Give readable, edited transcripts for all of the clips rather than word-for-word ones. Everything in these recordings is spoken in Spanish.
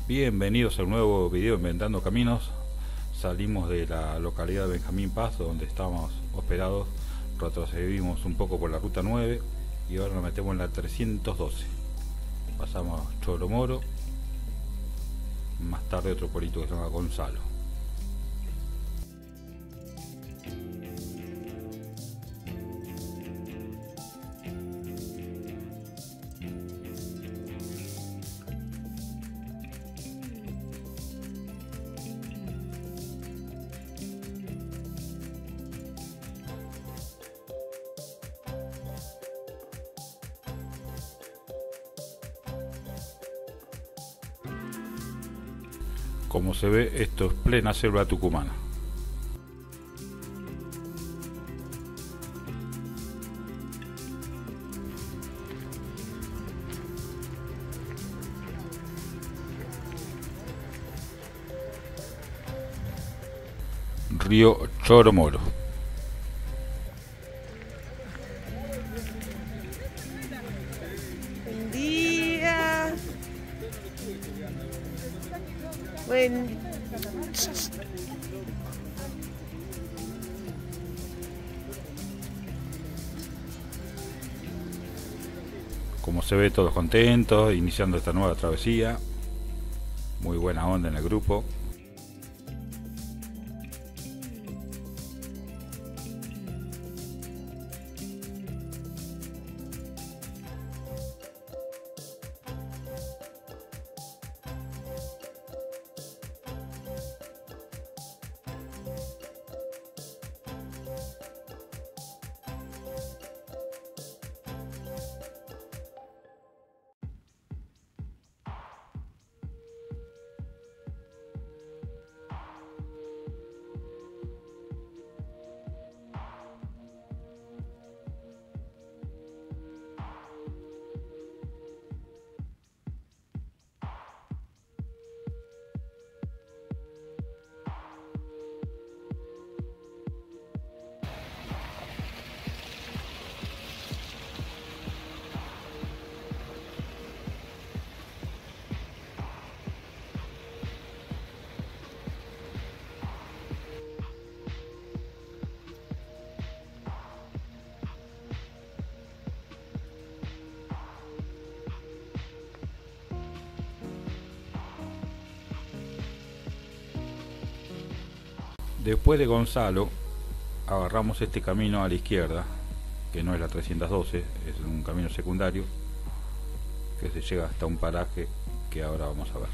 Bienvenidos a un nuevo video Inventando Caminos. Salimos de la localidad de Benjamín Paz, donde estábamos hospedados, retrocedimos un poco por la ruta 9 y ahora nos metemos en la 312. Pasamos Choromoro, más tarde otro pueblito que se llama Gonzalo. Como se ve, esto es plena selva tucumana. Río Choromoro. Buen día. Buen... Como se ve, todos contentos, iniciando esta nueva travesía. Muy buena onda en el grupo. Después de Gonzalo, agarramos este camino a la izquierda, que no es la 312, es un camino secundario, que se llega hasta un paraje que ahora vamos a ver.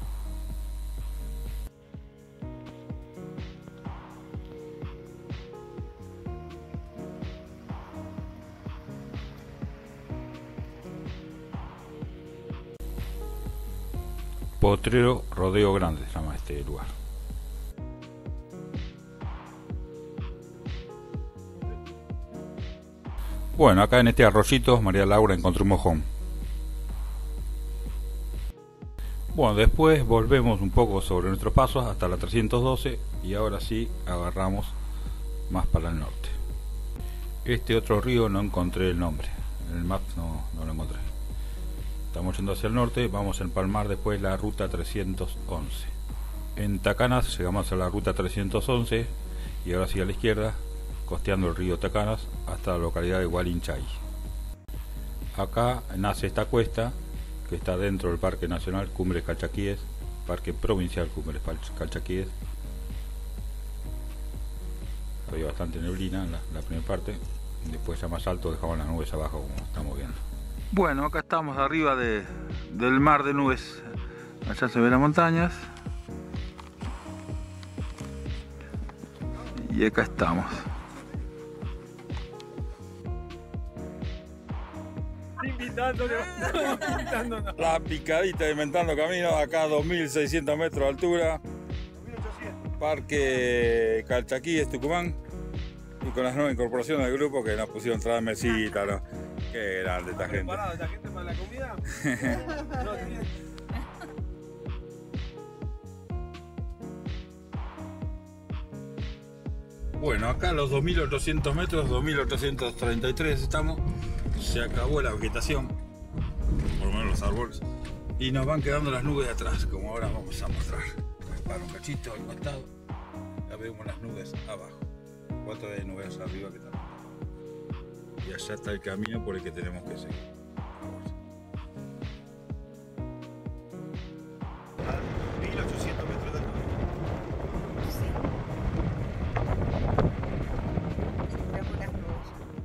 Potrero Rodeo Grande se llama este lugar. Bueno, acá en este arroyito María Laura encontró un mojón. Bueno, después volvemos un poco sobre nuestros pasos hasta la 312 y ahora sí agarramos más para el norte. Este otro río no encontré el nombre, en el map no lo encontré. Estamos yendo hacia el norte, vamos a empalmar después la ruta 311. En Tacanas llegamos a la ruta 311 y ahora sí a la izquierda, costeando el río Tacanas hasta la localidad de Gualinchay. Acá nace esta cuesta que está dentro del Parque Nacional Cumbres Calchaquíes, Parque Provincial Cumbres Calchaquíes. Hay bastante neblina en la primera parte, después ya más alto dejamos las nubes abajo como estamos viendo. Bueno, acá estamos arriba del mar de nubes, allá se ven las montañas y acá estamos. La picadita de Inventando Caminos, acá a 2600 metros de altura, 1800. Parque Calchaquíes, Tucumán, y con las nuevas incorporaciones del grupo que nos pusieron entrada en mesita, ¿no? Qué grande esta gente. ¿Preparado esta gente para la comida? Bueno, acá a los 2800 metros, 2833 estamos. Se acabó la vegetación, por lo menos los árboles. Y nos van quedando las nubes de atrás, como ahora vamos a mostrar. Para un cachito al costado, ya vemos las nubes abajo. Cuatro de nubes arriba que también. Y allá está el camino por el que tenemos que seguir. A 1800 metros de altura. Seguramos las nubes.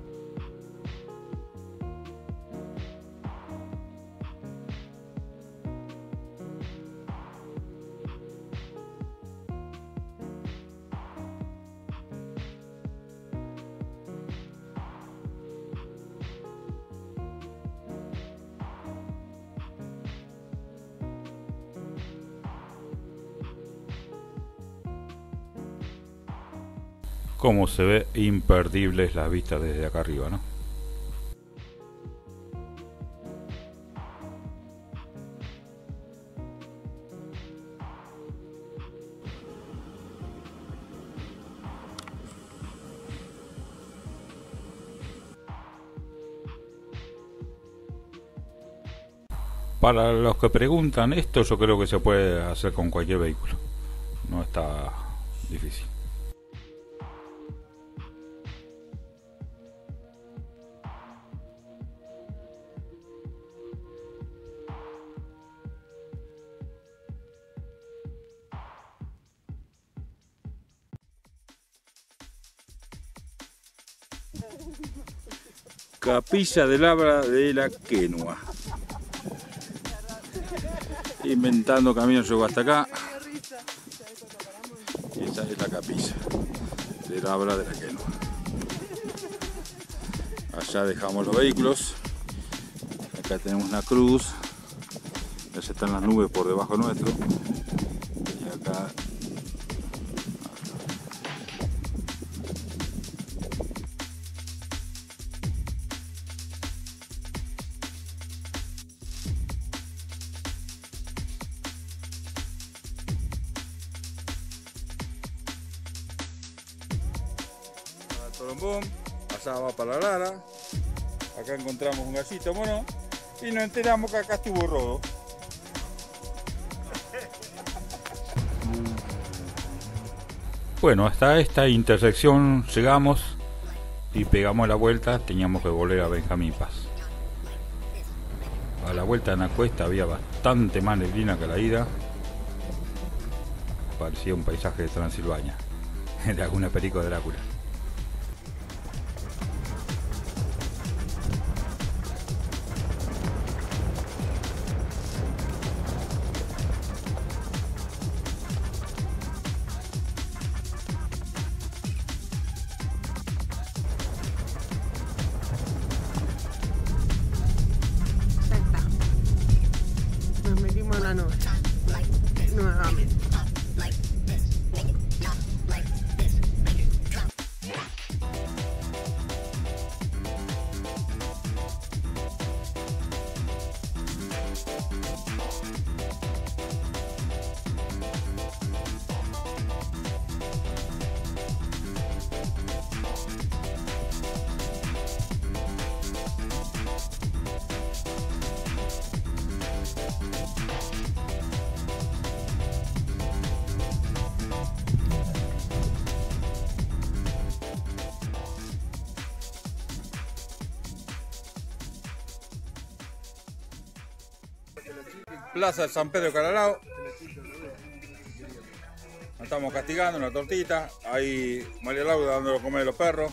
Como se ve, imperdibles las vistas desde acá arriba, ¿no? Para los que preguntan esto, yo creo que se puede hacer con cualquier vehículo. No está difícil. Capilla de Labra de la Quenua. Inventando camino llegó hasta acá. Y esta es la capilla de Labra de la Quenua. Allá dejamos los vehículos. Acá tenemos una cruz. Allá están las nubes por debajo nuestro. Y acá Torombón, allá va para Lara. Acá encontramos un gallito mono y nos enteramos que acá estuvo Rodo. Bueno, hasta esta intersección llegamos y pegamos la vuelta, teníamos que volver a Benjamín Paz. A la vuelta en la cuesta había bastante más neblina que a la ida. Parecía un paisaje de Transilvania, de alguna película de Drácula. Nos metimos en la nube. Nuevamente. Plaza de San Pedro de Calalao. Nos estamos castigando una tortita. Ahí María Laura dándole a comer a los perros.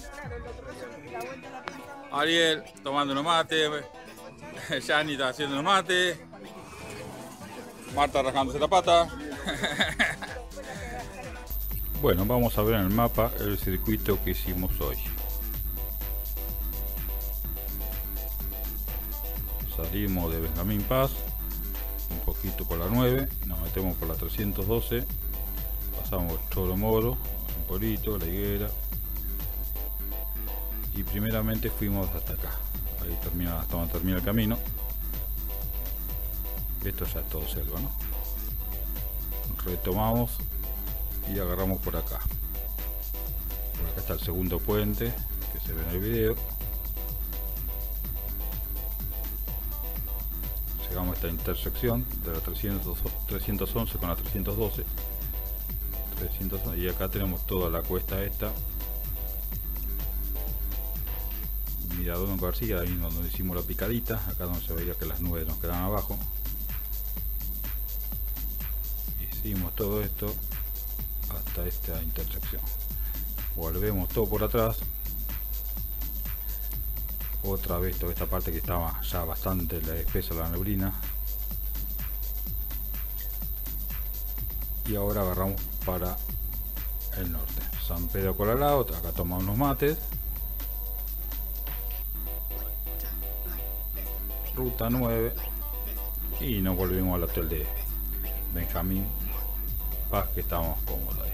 Ariel tomando unos mates. Yani está haciendo unos mates. Marta rajándose la pata. Bueno, vamos a ver en el mapa el circuito que hicimos hoy. Salimos de Benjamín Paz, un poquito por la 9, nos metemos por la 312, pasamos Choro Moro, un polito, la higuera, y primeramente fuimos hasta acá. Ahí termina, hasta donde termina el camino. Esto ya es todo selva, ¿no? Retomamos y agarramos por acá. Por acá está el segundo puente que se ve en el video. Llegamos a esta intersección de la 311 con la 312. Y acá tenemos toda la cuesta esta. Mirador en García, ahí donde hicimos la picadita, acá donde se veía que las nubes nos quedan abajo. Hicimos todo esto hasta esta intersección. Volvemos todo por atrás. Otra vez toda esta parte que estaba ya bastante espesa la neblina. Y ahora agarramos para el norte. San Pedro Colalao, acá tomamos unos mates. Ruta 9 y nos volvimos al hotel de Benjamín Paz, que estábamos cómodos ahí.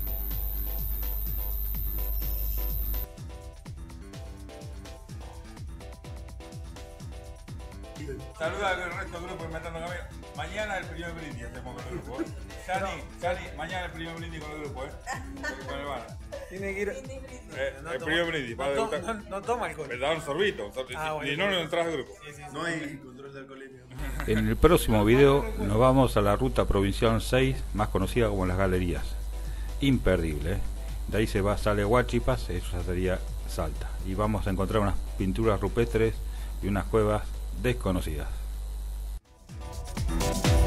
Saluda al resto del grupo inventando camino. Mañana el primer brindis hacemos con el grupo. Chani, mañana el primer brindis con el grupo, con el bar. Tiene que ir. El primer brindis. No toma alcohol. Me da un sorbito. Bueno, y no entras al grupo. Sí. No hay control de alcoholemia. En el próximo video nos vamos a la ruta provincial 6, más conocida como las Galerías. Imperdible, De ahí sale Huachipas, eso ya sería Salta. Y vamos a encontrar unas pinturas rupestres y unas cuevas desconocidas.